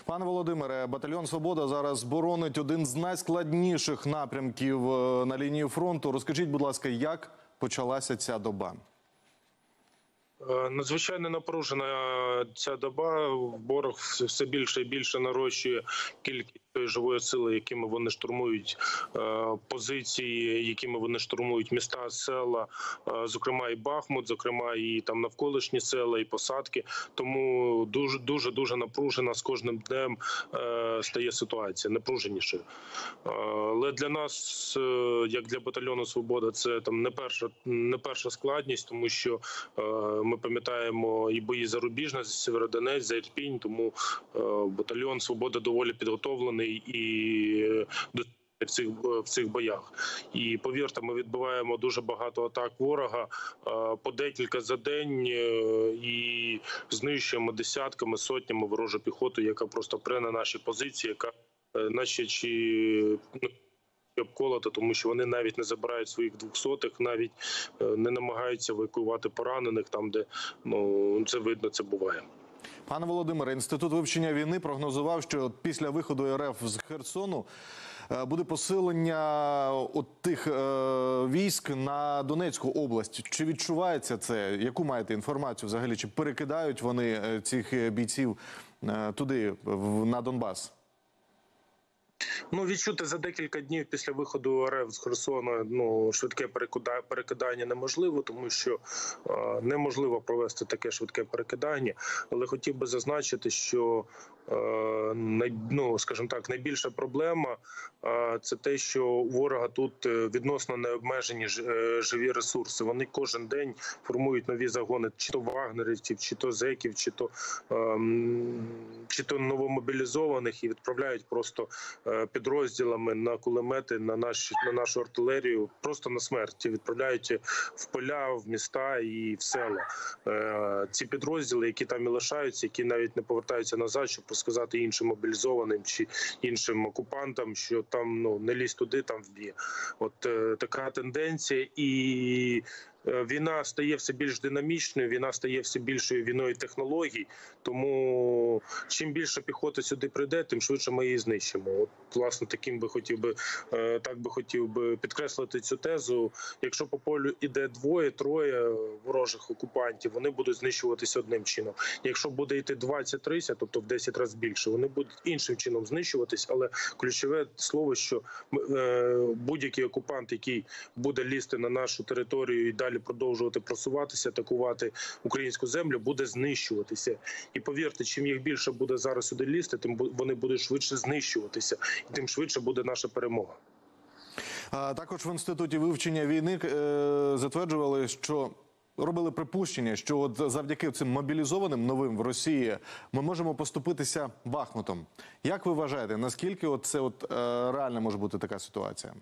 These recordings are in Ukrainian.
Пане Володимире, батальйон «Свобода» зараз боронить один з найскладніших напрямків на лінії фронту. Розкажіть, будь ласка, як почалася ця доба? Надзвичайно напружена ця доба. Ворог все більше і більше нарощує кількість живої сили, якими вони штурмують позиції, якими вони штурмують міста, села, зокрема і Бахмут, зокрема і там навколишні села, і посадки. Тому дуже напружена з кожним днем стає ситуація, напруженішою. Але для нас, як для батальйону «Свобода», це там не перша складність, тому що ми пам'ятаємо і бої за Рубіжне, за Сєвєродонецьк, за Ірпінь, тому батальйон «Свобода» доволі підготовлений і в цих боях. І повірте, ми відбиваємо дуже багато атак ворога, по декілька за день, і знищуємо десятками, сотнями ворожу піхоту, яка просто пре на наші позиції, яка наче обколота, тому що вони навіть не забирають своїх 200-х, навіть не намагаються евакуювати поранених там, де це видно, це буває. Пане Володимире, Інститут вивчення війни прогнозував, що після виходу РФ з Херсону буде посилення тих військ на Донецьку область. Чи відчувається це? Яку маєте інформацію взагалі? Чи перекидають вони цих бійців туди, на Донбас? Відчути за декілька днів після виходу РФ з Херсона швидке перекидання неможливо, тому що неможливо провести таке швидке перекидання. Але хотів би зазначити, що скажімо так, найбільша проблема – це те, що у ворога тут відносно необмежені живі ресурси. Вони кожен день формують нові загони, чи то вагнерівців, чи то зеків, чи то новомобілізованих, і відправляють просто підрозділами на кулемети, на нашу артилерію, просто на смерть. Відправляють в поля, в міста і в села. Ці підрозділи, які там і лишаються, які навіть не повертаються назад, щоб сказати іншим мобілізованим чи іншим окупантам, що там не лізь туди, там вб'є. От така тенденція. І війна стає все більш динамічною, війна стає все більшою війною технологій, тому чим більше піхоти сюди прийде, тим швидше ми її знищимо. От, власне, так би хотів би підкреслити цю тезу. Якщо по полю іде двоє-троє ворожих окупантів, вони будуть знищуватися одним чином. Якщо буде йти 20-30, тобто в 10 разів більше, вони будуть іншим чином знищуватись, але ключове слово, що будь-який окупант, який буде лізти на нашу територію і далі продовжувати просуватися, атакувати українську землю, буде знищуватися. І повірте, чим їх більше буде зараз сюди лізти, тим вони будуть швидше знищуватися, і тим швидше буде наша перемога. Також в Інституті вивчення війни затверджували, що робили припущення, що от завдяки цим мобілізованим новим в Росії ми можемо поступитися Бахмутом. Як ви вважаєте, наскільки це реально може бути така ситуація?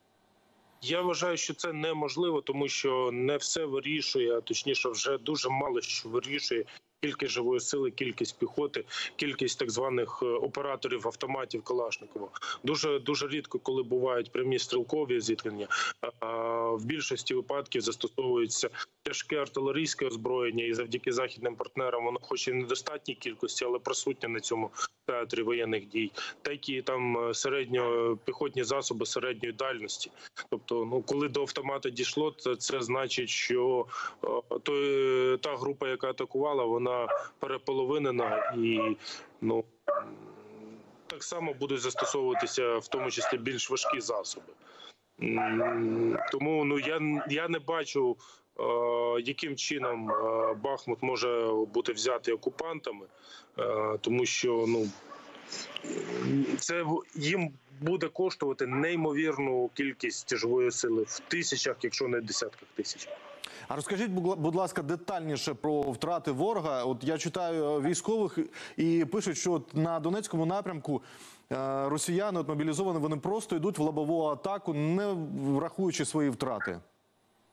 Я вважаю, що це неможливо, тому що не все вирішує, а точніше вже дуже мало що вирішує кількість живої сили, кількість піхоти, кількість так званих операторів автоматів Калашникова. Дуже рідко, коли бувають прямі стрілкові зіткнення, в більшості випадків застосовується тяжке артилерійське озброєння, і завдяки західним партнерам воно хоч і в недостатній кількості, але присутнє на цьому театрі воєнних дій, такі там піхотні засоби середньої дальності. Тобто, коли до автомата дійшло, це значить, що та група, яка атакувала, вона переполовинена, і так само будуть застосовуватися в тому числі більш важкі засоби. Тому я не бачу, яким чином Бахмут може бути взятий окупантами, тому що це їм буде коштувати неймовірну кількість живої сили в тисячах, якщо не десятках тисяч. А розкажіть, будь ласка, детальніше про втрати ворога. От я читаю військових і пишуть, що на Донецькому напрямку росіяни мобілізовані, вони просто йдуть в лобову атаку, не врахуючи свої втрати.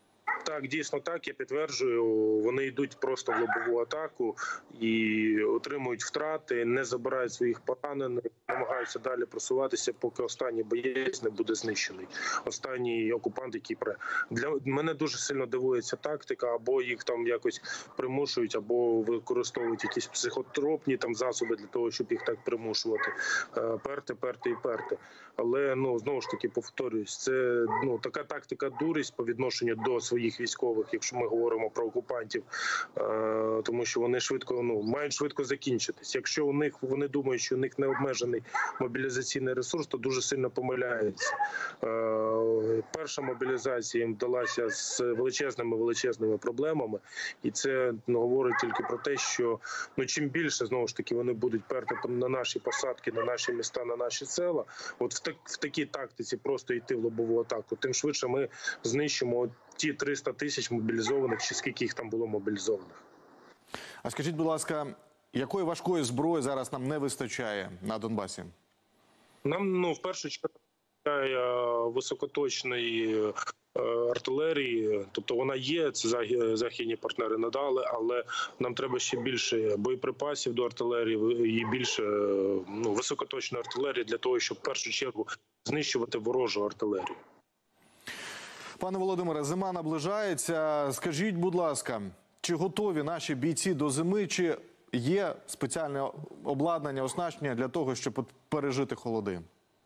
Так, дійсно так, я підтверджую. Вони йдуть просто в лобову атаку і отримують втрати, не забирають своїх поранених, намагаються далі просуватися, поки останній боєць не буде знищений. Останній окупант, який для мене дуже сильно дивує ця тактика, або їх там якось примушують, або використовують якісь психотропні там засоби для того, щоб їх так примушувати. Перти. Але знову ж таки повторюсь, це така тактика дурість по відношенню до своїх військових, якщо ми говоримо про окупантів, тому що вони мають швидко закінчитись. Якщо вони думають, що у них не обмежений мобілізаційний ресурс, то дуже сильно помиляються. Перша мобілізація їм вдалася з величезними проблемами, і це говорить тільки про те, що чим більше знову ж таки вони будуть перти на наші посадки, на наші міста, на наші села, от в такій тактиці просто йти в лобову атаку, тим швидше ми знищимо ті 300 тисяч мобілізованих, чи скільки їх там було мобілізованих. А скажіть, будь ласка, якої важкої зброї зараз нам не вистачає на Донбасі? Нам, в першу чергу, високоточної артилерії, тобто вона є, це західні партнери надали, але нам треба ще більше боєприпасів до артилерії і більше високоточної артилерії для того, щоб в першу чергу знищувати ворожу артилерію. Пане Володимире, зима наближається. Скажіть, будь ласка, чи готові наші бійці до зими, чи є спеціальне обладнання, оснащення для того, щоб пережити холоди?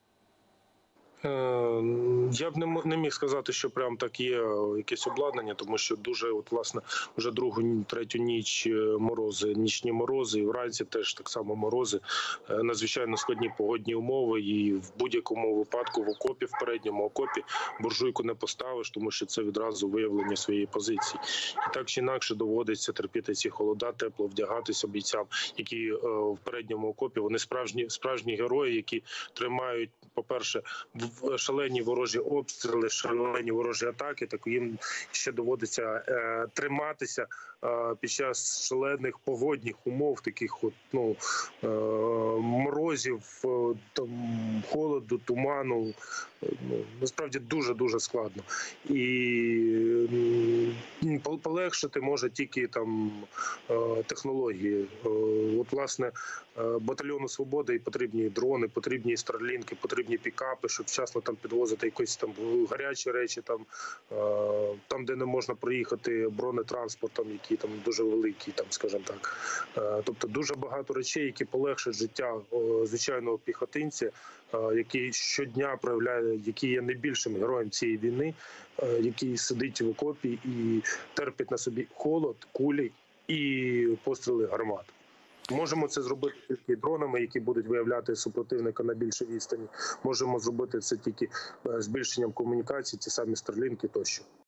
Я б не міг сказати, що прям так є якесь обладнання, тому що дуже, власне, вже третю ніч морози, нічні морози, і вранці теж так само морози, надзвичайно складні погодні умови, і в будь-якому випадку в окопі, в передньому окопі буржуйку не поставиш, тому що це відразу виявлення своєї позиції. І так чи інакше доводиться терпіти ці холода, тепло вдягатися бійцям, які в передньому окопі, вони справжні герої, які тримають, по-перше, шалені ворожі обстріли, шалені ворожі атаки, так їм ще доводиться триматися під час шалених погодних умов, таких морозів, холоду, туману. Насправді дуже складно. І полегшити може тільки технології. Власне, батальйону «Свобода» і потрібні дрони, потрібні старлінки, потрібні пікапи, щоб вчасно підвозити якісь гарячі речі, там, де не можна проїхати бронетранспортом, які дуже великі, скажімо так. Тобто дуже багато речей, які полегшать життя звичайного піхотинця, який щодня проявляє, який є найбільшим героєм цієї війни, який сидить в окопі і терпить на собі холод, кулі і постріли гармат. Можемо це зробити тільки дронами, які будуть виявляти супротивника на більшій відстані. Можемо зробити це тільки збільшенням комунікацій, ті самі старлінки тощо.